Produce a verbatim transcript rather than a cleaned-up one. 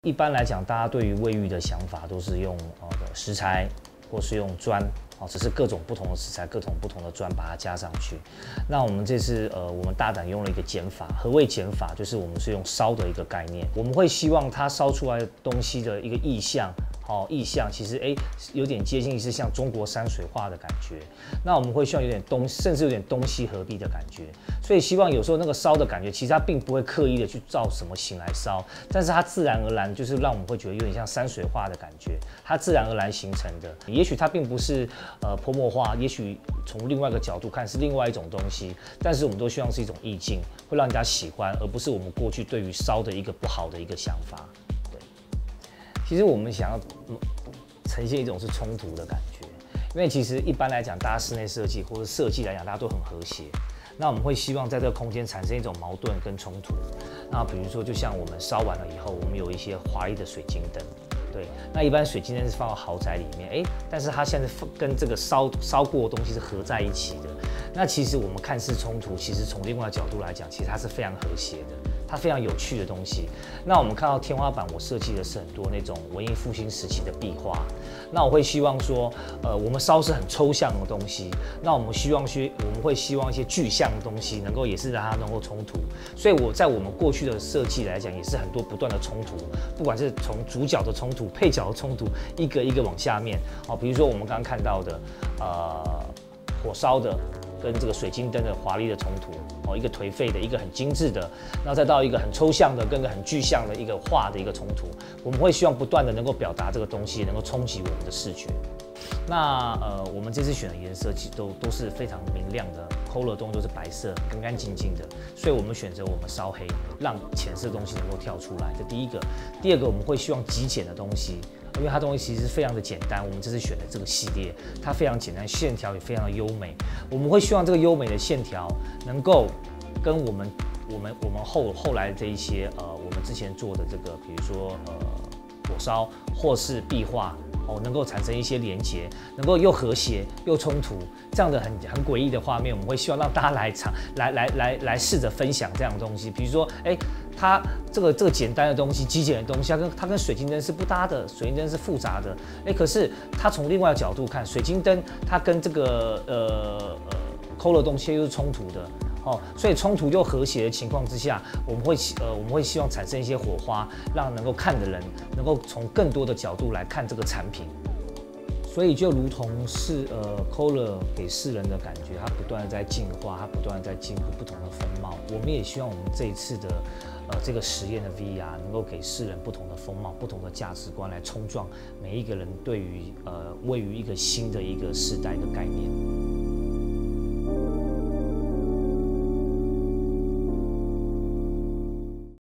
一般来讲，大家对于卫浴的想法都是用呃石材，或是用砖，哦，只是各种不同的石材、各种不同的砖把它加上去。那我们这次呃，我们大胆用了一个减法。何谓减法？就是我们是用烧的一个概念，我们会希望它烧出来的东西的一个意象。哦，意象其实哎，有点接近是像中国山水画的感觉。那我们会希望有点东，甚至有点东西合璧的感觉。所以希望有时候那个烧的感觉，其实它并不会刻意的去照什么形来烧，但是它自然而然就是让我们会觉得有点像山水画的感觉，它自然而然形成的。也许它并不是呃泼墨画，也许从另外一个角度看是另外一种东西，但是我们都希望是一种意境，会让人家喜欢，而不是我们过去对于烧的一个不好的一个想法。其实我们想要呈现一种是冲突的感觉，因为其实一般来讲，大家室内设计或者设计来讲，大家都很和谐。那我们会希望在这个空间产生一种矛盾跟冲突。那比如说，就像我们烧完了以后，我们有一些华丽的水晶灯，对，那一般水晶灯是放到豪宅里面，哎，但是它现在跟这个烧烧过的东西是合在一起的。那其实我们看似冲突，其实从另外角度来讲，其实它是非常和谐的。它非常有趣的东西。那我们看到天花板，我设计的是很多那种文艺复兴时期的壁画。那我会希望说，呃，我们烧是很抽象的东西，那我们希望去，我们会希望一些具象的东西能够也是让它能够冲突。所以我在我们过去的设计来讲，也是很多不断的冲突，不管是从主角的冲突、配角的冲突，一个一个往下面。哦，比如说我们刚刚看到的，呃，火烧的。跟这个水晶灯的华丽的冲突，哦，一个颓废的，一个很精致的，然后再到一个很抽象的，跟个很具象的一个画的一个冲突，我们会希望不断的能够表达这个东西，能够冲击我们的视觉。那呃，我们这次选的颜色其实都都是非常明亮的 ，color 东都是白色，干干净净的，所以我们选择我们烧黑，让浅色的东西能够跳出来。这第一个，第二个我们会希望极简的东西。因为它东西其实非常的简单，我们这次选的这个系列，它非常简单，线条也非常的优美。我们会希望这个优美的线条能够跟我们我们我们后后来这一些呃，我们之前做的这个，比如说呃火烧或是壁画。哦，能够产生一些连结，能够又和谐又冲突，这样的很很诡异的画面，我们会希望让大家来尝，来来来来试着分享这样的东西。比如说，哎，它这个这个简单的东西、极简的东西，它跟它跟水晶灯是不搭的，水晶灯是复杂的。哎，可是它从另外一个角度看，水晶灯它跟这个呃呃抠的东西又是冲突的。哦，所以冲突又和谐的情况之下，我们会呃我们会希望产生一些火花，让能够看的人能够从更多的角度来看这个产品。所以就如同是呃 Kohler 给世人的感觉，它不断的在进化，它不断的在进步不同的风貌。我们也希望我们这一次的呃这个实验的 V R 能够给世人不同的风貌、不同的价值观，来冲撞每一个人对于呃位于一个新的一个时代的概念。